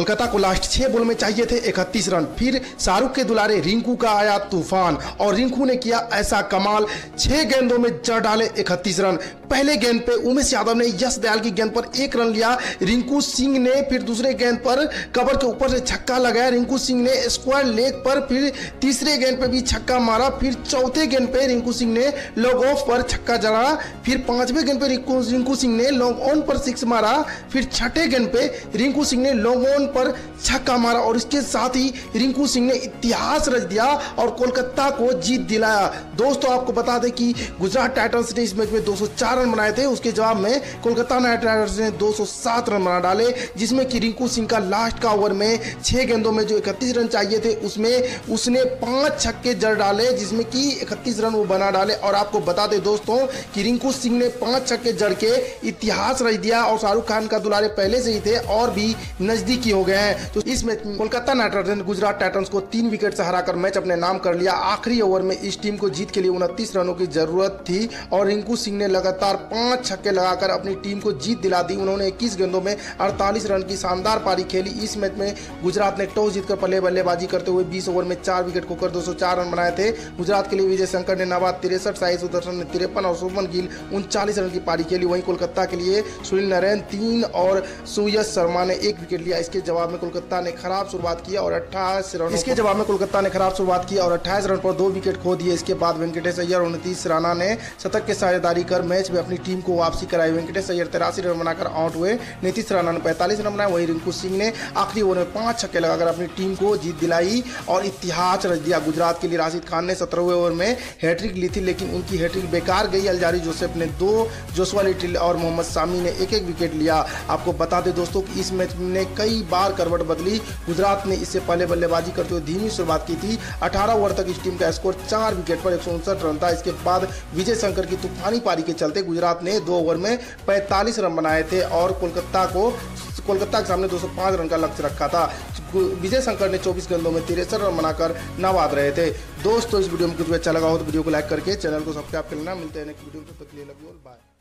कोलकाता को last 6 ball में चाहिए थे 31 रन। फिर शाहरुख के दुलारे रिंकू का आया तूफान और रिंकू ने किया ऐसा कमाल, 6 गेंदों में जड़ डाले 31 रन। पहले गेंद पे उमेश यादव ने यश दयाल की गेंद पर 1 रन लिया। रिंकू सिंह ने फिर दूसरे गेंद पर कवर के ऊपर से छक्का लगाया। रिंकू सिंह ने स्क्वायर लेग पर फिर तीसरे गेंद पे भी छक्का मारा। फिर चौथे गेंद पे रिंकू सिंह ने लॉन्ग ऑफ पर छक्का जड़ा। फिर 5वें गेंद पे रिंकू सिंह ने लॉन्ग ऑन पर 6 मारा। फिर छठे गेंद पे रिंकू सिंह ने लॉन्ग ऑन पर छक्का मारा और इसके साथ ही रिंकू सिंह ने इतिहास रच दिया और कोलकाता को जीत दिलाया। दोस्तों आपको बता दें कि गुजरात टाइटंस ने इस मैच में 204 रन बनाए थे। उसके जवाब में कोलकाता नाइट राइडर्स ने 207 रन बना डाले, जिसमें कि रिंकू सिंह का लास्ट का ओवर में 6 गेंदों में जो 31 रन चाहिए थे उसमें उसने 5 छक्के जड़ डाले, जिसमें कि 31 रन वो बना डाले। और आपको बता दें दोस्तों कि रिंकू सिंह ने 5 छक्के जड़ के इतिहास रच दिया और शाहरुख खान का दुलारे पहले से ही थे और भी नजदीकी हो गए हैं। तो इस मैच में कोलकाता नाइट राइडर्स ने गुजरात टाइटंस को 3 विकेट से हराकर मैच अपने नाम कर लिया। आखिरी ओवर में इस टीम को जीत के लिए 29 रनों की जरूरत थी और रिंकू सिंह ने लगातार 5 छक्के लगाकर अपनी टीम को जीत दिला दी। उन्होंने 21 गेंदों में 48 रन की शानदार पारी खेली। इस मैच में गुजरात ने टॉस जीतकर पहले बल्लेबाजी करते हुए 20 ओवर में 4 विकेट खोकर 204 रन बनाए थे। गुजरात के लिए विजय शंकर ने नवाब 63, साई सुदर्शन ने 53 और शुभमन गिल 39 रन की पारी खेली। वहीं कोलकाता के लिए सुनील नारायण 3 और सुयश शर्मा ने 1 विकेट लिया। इसके जवाब में कोलकाता ने खराब शुरुआत की और 28 रन पर 2 विकेट खो दिए। इसके बाद वेंकटेश अय्यर और नीतीश राणा ने शतक के साझेदारी कर मैच में अपनी टीम को वापसी कराई। वेंकटेश अय्यर 83 रन बनाकर आउट हुए। नीतीश राणा ने 45 रन बनाए। वहीं रिंकू सिंह ने आखिरी ओवर में 5 छक्के लगाकर अपनी टीम को जीत दिलाई और इतिहास रच दिया। गुजरात के लिए राशिद खान ने 17वें ओवर में हैट्रिक ली थी, लेकिन उनकी हैट्रिक बेकार गई। अलजारी जोसेफ ने 2, जोशुआ लिटिल और मोहम्मद शामी ने 1-1 विकेट लिया। आपको बता दें दोस्तों कि इस मैच ने कई बार करवट बदली। गुजरात ने इससे पहले बल्लेबाजी करते हुए धीमी शुरुआत की थी। 18 ओवर तक इस टीम का स्कोर 4 विकेट पर 159 रन था। इसके बाद विजय शंकर की तूफानी पारी के चलते गुजरात ने 2 ओवर में 45 रन बनाए थे और कोलकाता के सामने 205 रन का लक्ष्य रखा था। विजय शंकर ने 24 गेंदों में 63 रन बनाकर नवाद रहे थे। दोस्तों इस वीडियो में कुछ भी अच्छा लगा हो तो वीडियो को लाइक करके चैनल को सब्सक्राइब कर लेना। मिलते हैं नेक्स्ट वीडियो में, तब तक के लिए लव यू ऑल, बाय।